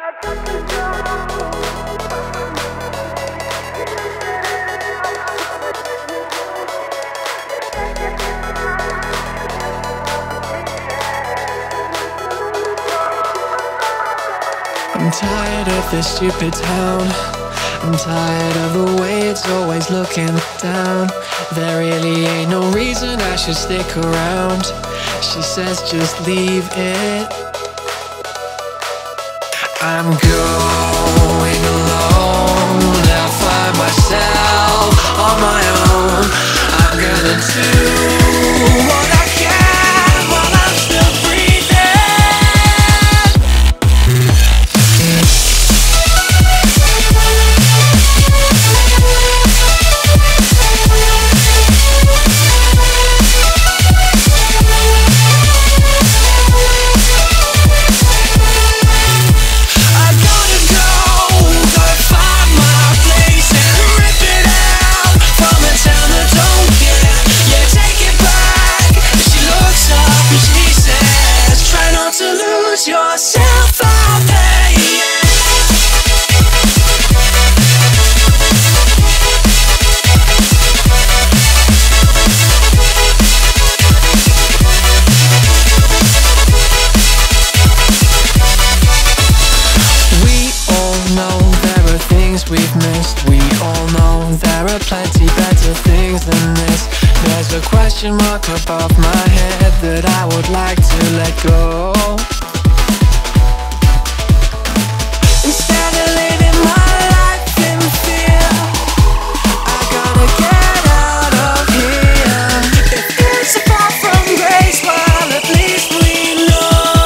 I'm tired of this stupid town. I'm tired of the way it's always looking down. There really ain't no reason I should stick around. She says just leave it. I'm going alone. I'll find myself on my own. I'm gonna do what I can while I'm still breathing. Yourself out there, yeah. We all know there are things we've missed. We all know there are plenty better things than this. There's a question mark above my head that I would like to let go. Instead of living my life in fear, I gotta get out of here. If it's a fall from grace, well, at least we know.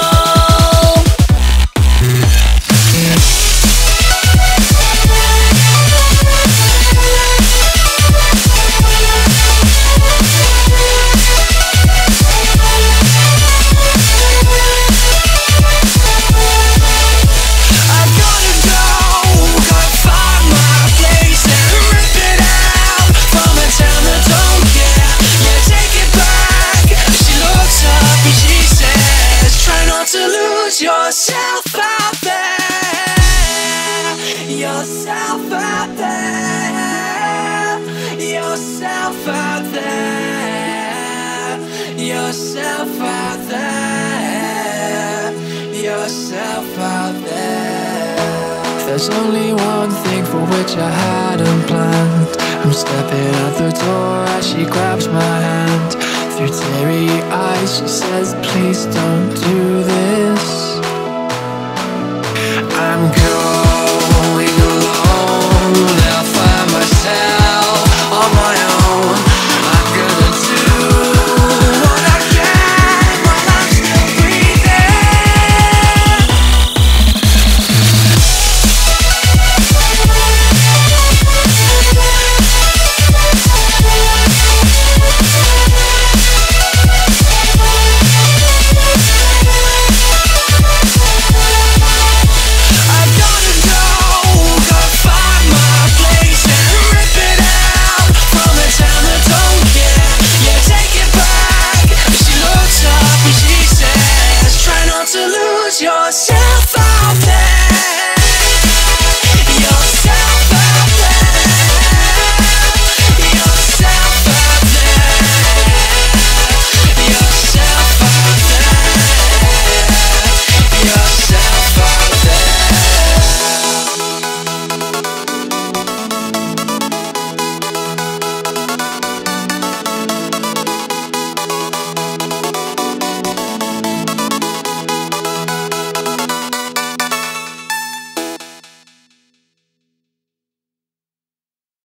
Yourself out there, yourself out there, yourself out there, yourself out there, yourself out there. There's only one thing for which I hadn't planned. I'm stepping out the door as she grabs my hand. Through teary eyes she says, please don't do this.